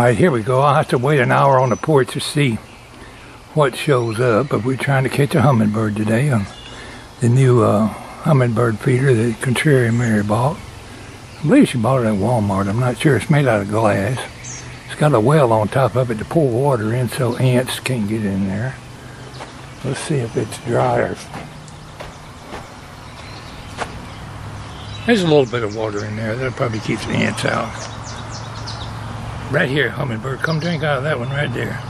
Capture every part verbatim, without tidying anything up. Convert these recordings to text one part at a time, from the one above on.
Alright, here we go. I'll have to wait an hour on the porch to see what shows up, but we're trying to catch a hummingbird today on the new uh, hummingbird feeder that Contrary Mary bought. I believe she bought it at Walmart. I'm not sure. It's made out of glass. It's got a well on top of it to pour water in so ants can't get in there. Let's see if it's dry or... There's a little bit of water in there. That'll probably keep the ants out. Right here, hummingbird. Come drink out of that one right there.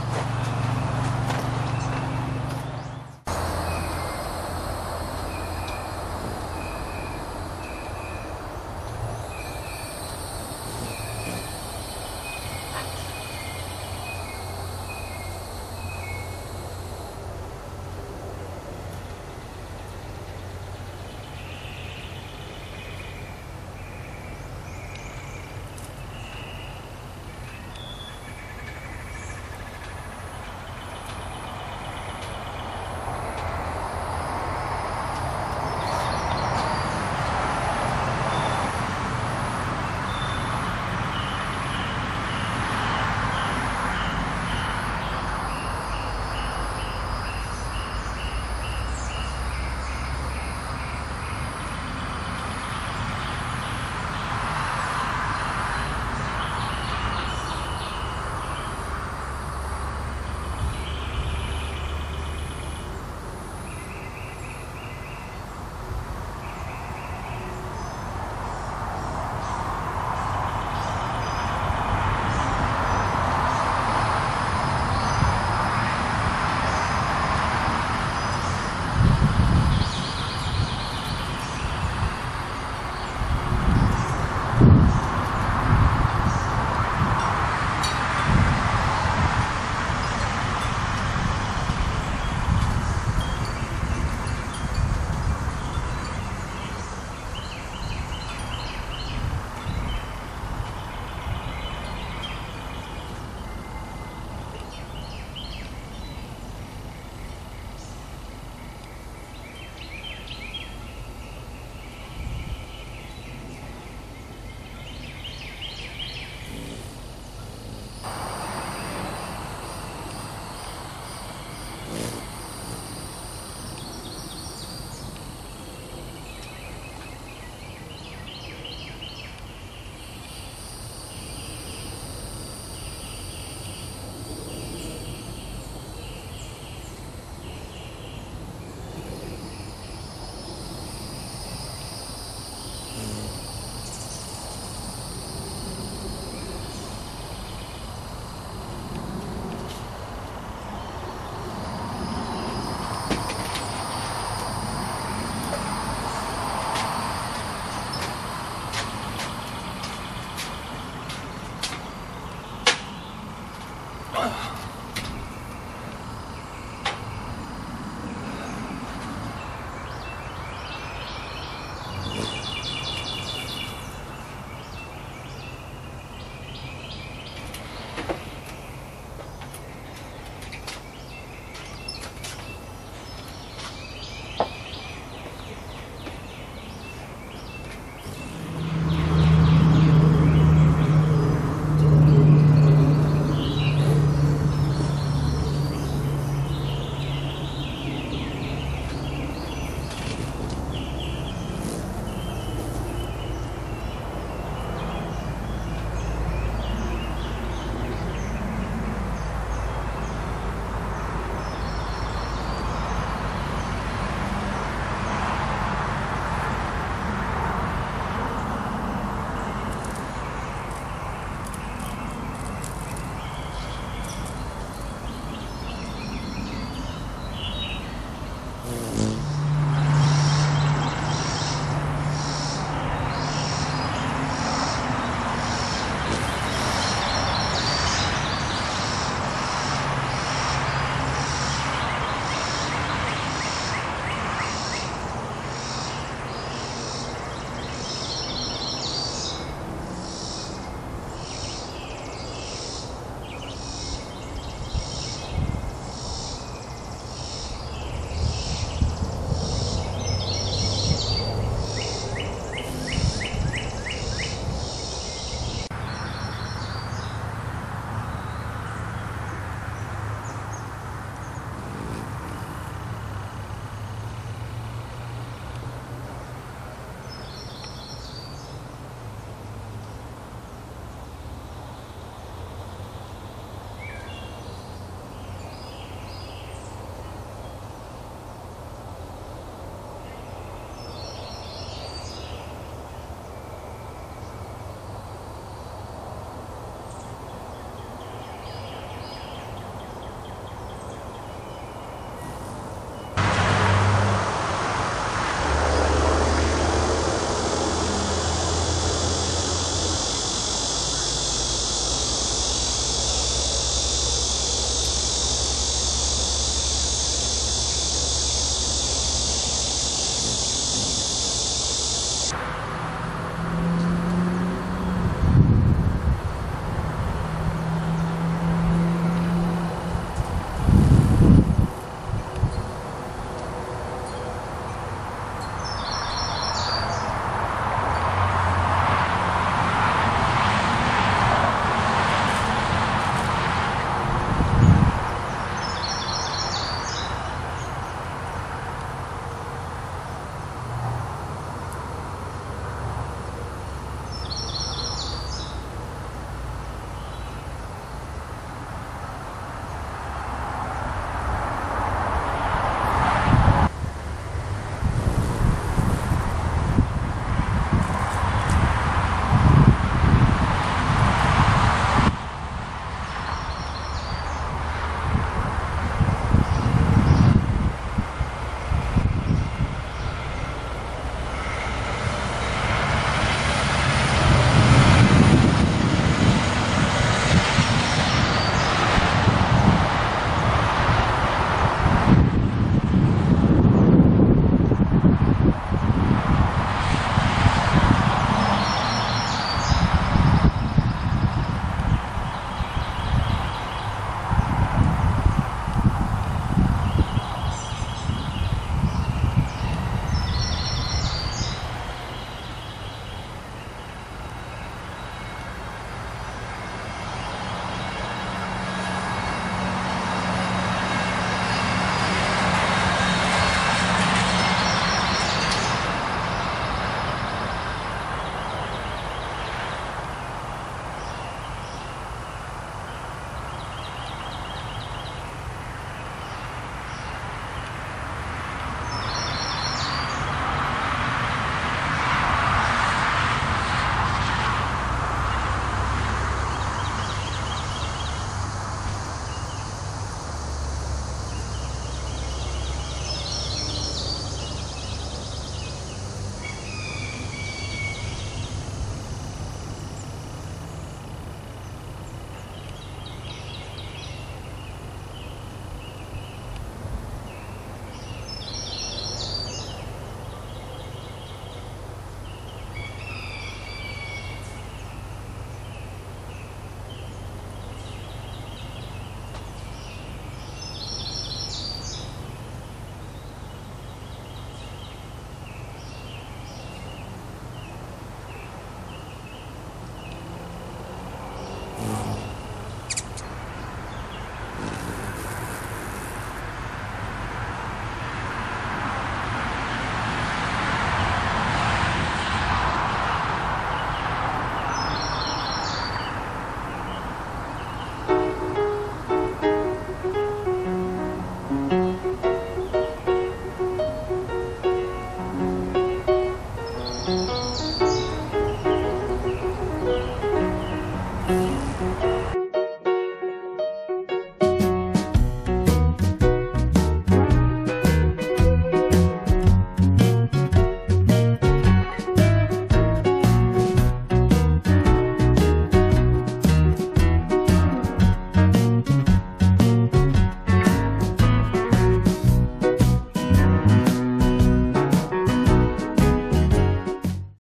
Ugh.